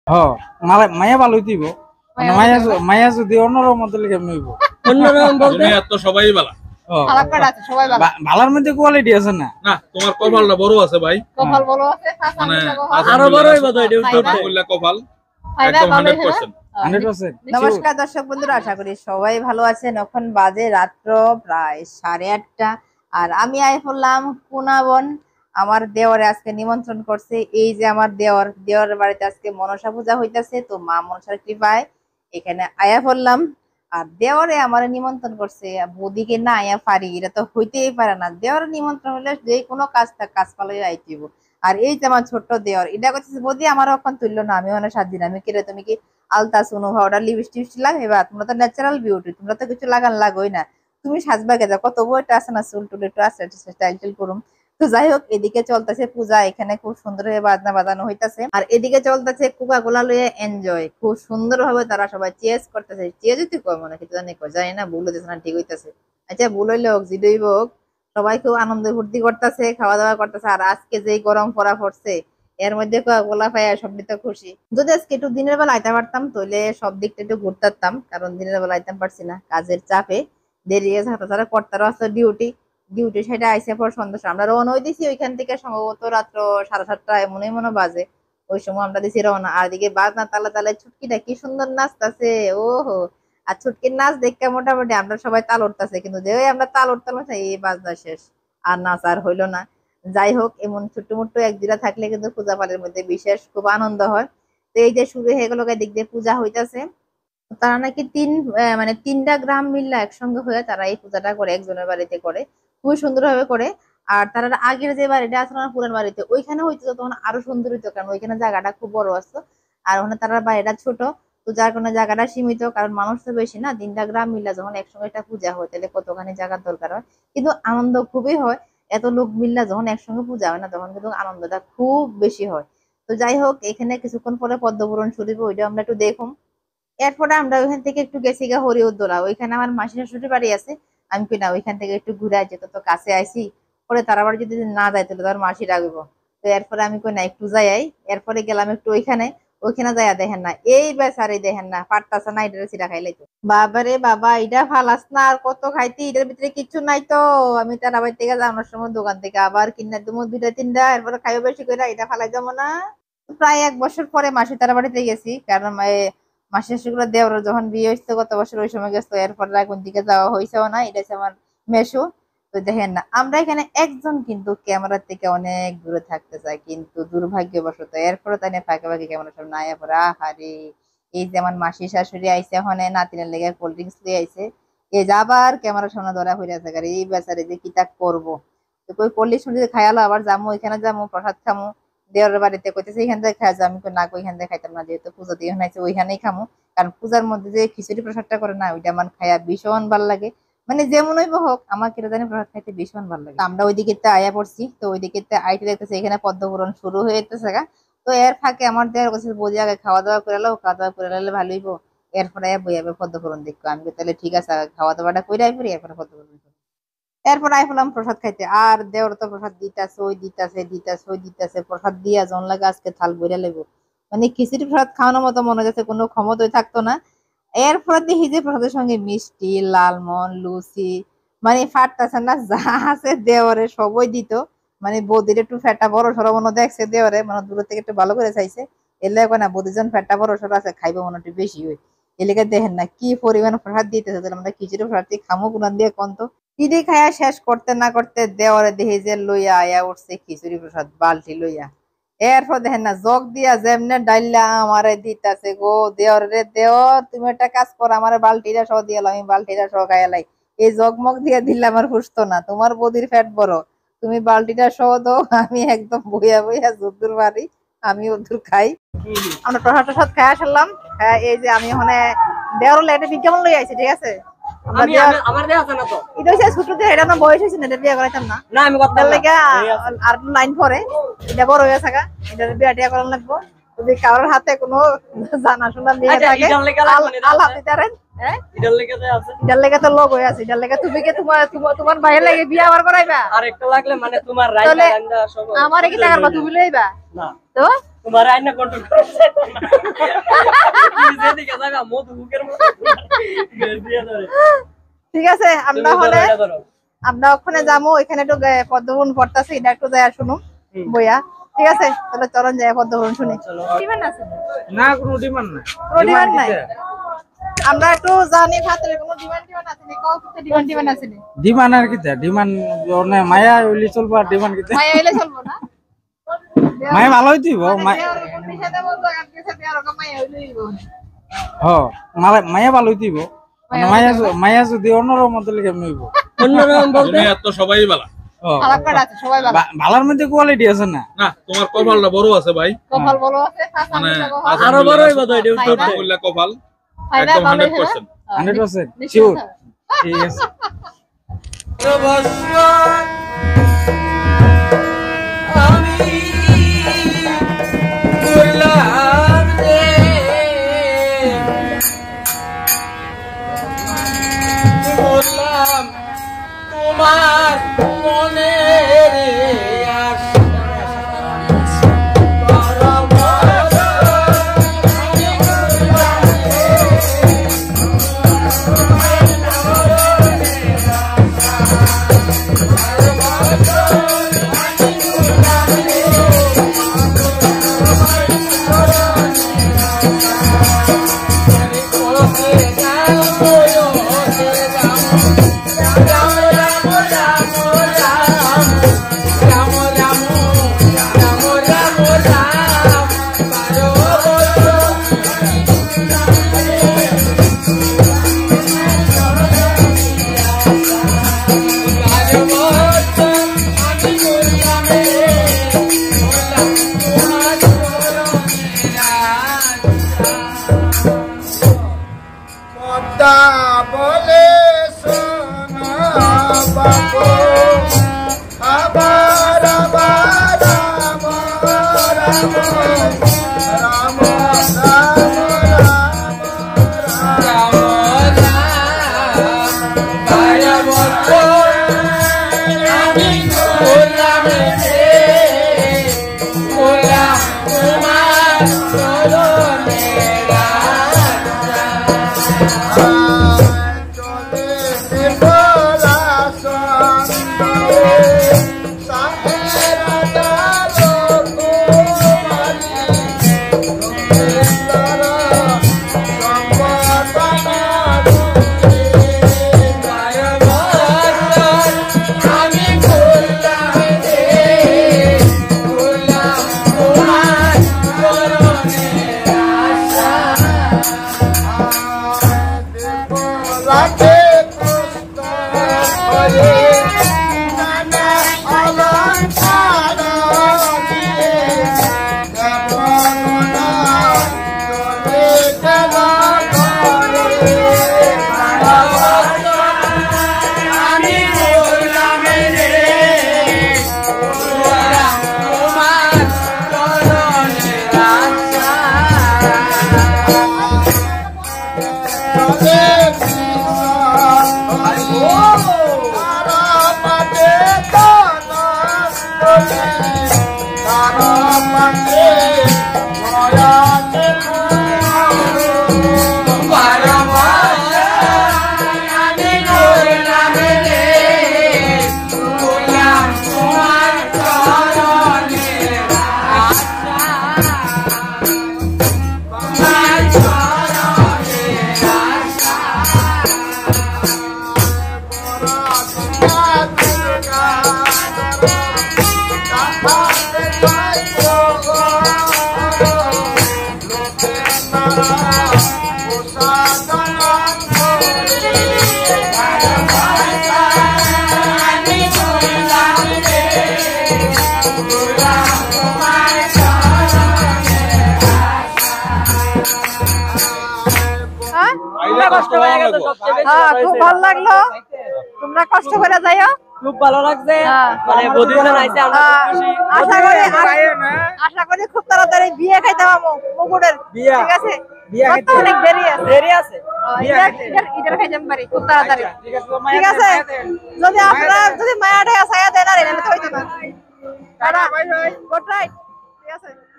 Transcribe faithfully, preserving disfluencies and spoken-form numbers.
হ্যাঁ মায়া ভালো দিব মায়া মায়া যদি অন্যরকম মতো কেমন হইব অন্যরকম বলতে এত সবাই ভালো খারাপটা আছে সবাই ভালো ভালোর মধ্যে কোয়ালিটি আছে না না তোমার কপালটা বড় আছে ভাই কপাল বড় আছে মানে আরো বড় হইব তো এটা বললা কপাল একদম একশো পার্সেন্ট একশো পার্সেন্ট নমস্কার দর্শক বন্ধুরা, আশা করি সবাই ভালো আছেন। এখন বাজে রাত্র প্রায় সাড়ে আটটা আর আমি আই পড়লাম পুনাবন। আমার দেওয়ারে আজকে নিমন্ত্রণ করছে। এই যে আমার দেওয়ার দেওয়ারের বাড়িতে আজকে মনসা পূজা হইতাছে, তো মা মনসার কৃপায় এখানে আয়া পড়লাম। আর দেওয়ারে আমার নিমন্ত্রণ করছে, বৌদিকে না আয়া পারি, এটা তো হইতেই পারে না। দেওয়ার নিমন্ত্রণ হলে যে কোনো কাজ কাজ পালাই আইতেইব। আর এই যে আমার ছোট্ট দেওয়ার, এটা করতেছে বৌদি আমার এখন তুললো না, আমি অনেক সাত দিন আমি কিরে তুমি কি আলতা সুনো পাউডার লিপস্টিক লাগাইবা? তোমরা তো ন্যাচারাল বিউটি, তোমরা তো কিছু লাগান লাগোই না, তুমি সাজবা গেজা কত বইটা আছে না, চুল টুল একটু আছে স্টাইল টিল করুম। তো যাই হোক, এদিকে চলতেছে পূজা, এখানে খুব সুন্দর ভাবে বাজনা বাজানো হইতাছে। আর এদিকে চলতেছে কোকা কোলা লইয়ে এনজয়, খুব সুন্দর ভাবে তারা সবাই চেস করতেছে। চেস যদি কয় মনে কিছু জানি কয় জানি না, ভুল হইতেছে না ঠিক হইতেছে। আচ্ছা ভুল হইলে হোক জিডই হোক, সবাই খুব আনন্দ ফুর্তি করতেছে, খাওয়া দাওয়া করতেছে। আর আজকে যেই গরম পড়া পড়ছে, এর মধ্যে গোলা পাইয়া সবটি তো খুশি। যদি আজকে একটু দিনের বেলা আইতে পারতাম তাহলে সব দিকটা একটু ঘুরতাম, কারণ দিনের বেলা আইতে পারছি না, কাজের চাপে দেরি গেছে। তাছাড়া কর্তারও আছে ডিউটি, ডিউটি সেটা আইসে পর সন্ধ্যা আমরা রওনা দিছি ওইখান থেকে সম্ভবত রাত্র সাড়ে সাতটা এমন মনে বাজে, ওই সময় আমরা দিছি রওনা। আর দিকে বাজনা তালা তালে ছুটকিটা কি সুন্দর নাচতেছে, ও হো। আর ছুটকির নাচ দেখে মোটামুটি আমরা সবাই তাল উঠতেছে, কিন্তু যে আমরা তাল উঠতাম এই বাজনা শেষ, আর নাচ আর হইলো না। যাই হোক, এমন ছোট্ট মোট্ট এক দিলা থাকলে কিন্তু পূজা পালের মধ্যে বিশেষ খুব আনন্দ হয়। তো এই যে শুরু হয়ে গেল, দিক দিয়ে পূজা হইতাছে। তারা নাকি তিন মানে তিনটা গ্রাম মিললা একসঙ্গে হয়ে তারা এই পূজাটা করে, একজনের বাড়িতে করে, খুবই সুন্দর ভাবে করে। আর তারা আগের যে বাড়িটা আছে না পুরান বাড়িতে, ওইখানে হইতো তখন আরো সুন্দর হইতো, কারণ ওইখানে জায়গাটা খুব বড় আসতো। আর ওখানে তারা বাড়িটা ছোট, তো যার কারণে জায়গাটা সীমিত, কারণ মানুষ তো বেশি না। তিনটা গ্রাম মিললা যখন একসঙ্গে একটা পূজা হয়, তাহলে কতখানি জায়গার দরকার হয়, কিন্তু আনন্দ খুবই হয়। এত লোক মিললা যখন একসঙ্গে পূজা হয় না, তখন কিন্তু আনন্দটা খুব বেশি হয়। তো যাই হোক, এখানে কিছুক্ষণ পরে পদ্মপুরণ শুরু হবে, ওইটা আমরা একটু দেখুন। এরপরে আমরা ওইখান থেকে একটু গেছি গা হরিউদ্দোলা, ওইখানে আমার মাসি শাশুড়ি বাড়ি আছে। আমি কই না ওইখান থেকে একটু ঘুরে আসি, তো কাছে আইসি, পরে তারা বাড়ি যদি না যায় তাহলে তার মাসি রাখবো। তো এরপরে আমি কই না একটু যাই আই। এরপরে গেলাম একটু ওইখানে, ওইখানে যাইয়া দেখেন না এই বেচারে, দেখেন না পারতাছে না, এটা সিরা খাইলাই তো বাবারে বাবা, এটা ফালাস না আর কত খাইতি, এটার ভিতরে কিচ্ছু নাই তো। আমি তার আবার থেকে যাওয়ার সময় দোকান থেকে আবার কিনা দেবো দুইটা তিনটা, এরপরে খাইও বেশি করে, এটা ফালাই যাবো না। প্রায় এক বছর পরে মাসি তারা বাড়িতে গেছি, কারণ মাসি শাশুড়ি দেওয়ার যখন বিয়ে হয়েছে গত বছর, ওই সময় গেছে। এরপর কোন দিকে যাওয়া হয়েছেও না। এটা হচ্ছে আমার মেশো। তো দেখেন না, আমরা এখানে একজন কিন্তু ক্যামেরার থেকে অনেক দূরে থাকতে চাই, কিন্তু দুর্ভাগ্যবশত এরপরে তাই না ফাঁকে ফাঁকে ক্যামেরা সব নাই পরে। আহারে, এই যে আমার মাসি শাশুড়ি আইসে, ওখানে নাতিনের লেগে কোল্ড ড্রিঙ্কস দিয়ে আইসে, এই যে আবার ক্যামেরার সামনে ধরা হয়ে আছে, এই বেচারে যে কিতা করবো। তো কই কোল্ড ড্রিঙ্কস শুনতে খাইয়ালো, আবার যাবো ওইখানে যাবো প্রসাদ খামো দেওয়ার বাড়িতে, কইতেছে এখান থেকে খাওয়া যায়। আমি না ওইখান থেকে খাইতাম না, যেহেতু পুজো দিয়ে আছে ওইখানেই খামো, কারণ পূজার মধ্যে যে খিচুড়ি প্রসাদটা করে না, ওইটা আমার খাইয়া ভীষণ ভালো লাগে। মানে যেমন হইব হোক, আমার কেটে জানি প্রসাদ খাইতে ভীষণ ভালো লাগে। আমরা ওইদিকে আয়া পড়ছি, তো ওইদিকে আইতে দেখতেছি এখানে পদ্মপুরণ শুরু হয়ে যেতেছে। তো এর ফাঁকে আমার দেওয়ার কাছে বোঝে আগে খাওয়া দাওয়া করে এলো, খাওয়া দাওয়া করে এলে ভালো হইব, এরপরে বইয়াবে পদ্মপুরণ দেখবো। আমি তাহলে ঠিক আছে, খাওয়া দাওয়াটা করে আই পড়ি, এরপরে পদ্মপুরণ। এরপর আই ফেলাম প্রসাদ খাইতে, আর দেওয়ার তো প্রসাদ দিতেছে, ওই দিতেছে দিতেছে ওই দিতেছে, প্রসাদ দিয়া জন লাগে আজকে থাল বইরা লেগো। মানে খিচুড়ি প্রসাদ খাওয়ানোর মতো মনে যাচ্ছে কোনো ক্ষমতাই থাকতো না। এরপর দেখি যে প্রসাদের সঙ্গে মিষ্টি, লালমন, লুচি, মানে ফাটতেছে না, যা আছে দেওয়ারে সবই দিত। মানে বৌদির একটু ফ্যাটা বড় সড়ো মনে দেখছে দেওয়ারে, মানে দূর থেকে একটু ভালো করে চাইছে, এলে না বৌদিজন ফ্যাটা বড় সড়ো আছে, খাইবে মনে একটু বেশি হয়। এলাকা দেখেন না কি পরিমাণ প্রসাদ দিতেছে, আমরা খিচুড়ি প্রসাদ খামো কোনান দিয়ে কন্ত। ইডি খায়া শেষ করতে না করতে দেওয়ারে দেখি যে লইয়া আয়া উঠছে খিচুড়ি প্রসাদ বালতি লইয়া। এরপর দেখেন না জগ দিয়া যেমনে ডাইলা আমারে দিতাছে গো, দেওর রে দেওর তুমি একটা কাজ করো, আমার বালতিটা সহ দিয়ে আমি বালতিটা সহ খাইয়ালাই, এই জগমগ দিয়ে দিলে আমার ফুসতো না, তোমার বদির ফ্যাট বড়, তুমি বালতিটা সহ দাও, আমি একদম বইয়া বইয়া যদ্দুর বাড়ি আমি ওদূর খাই। আমরা প্রসাদ প্রসাদ খাই আসলাম। হ্যাঁ, এই যে আমি ওখানে দেওয়ার লাইটে বিজ্ঞাপন লই আইছি, ঠিক আছে। কারোর হাতে কোনো জানাশোনা মেয়ে থাকে, হ্যাঁ এটার লাগা তো আছে এটার লাগা তো লোক হই আছে এটার লাগা তুমি কি তোমার তোমার ভাইয়ের লাগা বিয়া আবার করাইবা আর একটা লাগলে মানে তোমার রাইনা রাইনা সব আমারে কি টাকার কথা তুমি লইবা না তো তোমার রাইনা কন্ট্রোল করছে তুমি যেদিকে যাবা মধু বুকের মতো দিয়ে ধরে ঠিক আছে আমরা হলে আমরা ওখানে যাবো এখানে একটু পদ্মবন পড়তাছে এটা একটু যায় শুনো বইয়া ঠিক আছে তাহলে চলন যায় পদ্মবন শুনি ডিমান্ড আছে না কোনো ডিমান্ড নাই কোনো ডিমান্ড নাই আমরা একটু জানি ভাতের কোনো ডিমান্ড ডিমান্ড আছে নি কত ডিমান্ড ডিমান্ড আছে নি ডিমান্ড আর কিটা ডিমান্ড ওনে মায়া হইলে চলবো আর ডিমান্ড কিটা মায়া হইলে চলবো না মায়া ভালো হইতিব মায়া মায়া ভালো হইতিব মায়া মায়া যদি অন্যরকম মত কেমন হইব অন্যরকম বলতে দুনিয়া তো সবাই ভালো আলাকাট আছে সবাই ভালো ভালোর মধ্যে কোয়ালিটি আছে না না তোমার কপালটা বড় আছে ভাই কপাল বড় আছে মানে আরো বড় হইব তো এটা উত্তর বললা কপাল একদম hundred percent hundred percent sure ঠিক আছে আমি বললাম রে বললাম তোমার মনে রে খুব ভালো লাগলো তোমরা কষ্ট করে যাইও খুব ভালো লাগছে মানে বদিজন আইছে আমরা আশা করি আশা করি খুব তাড়াতাড়ি বিয়ে খাইতে পাবো মুকুটের ঠিক আছে কত অনেক দেরি আছে দেরি আছে ইটার খাইতাম পারি খুব তাড়াতাড়ি ঠিক আছে যদি আপনারা যদি মায়াটা ছায়া দেন আর এনে তো হইতো না tata bye bye good night ঠিক আছে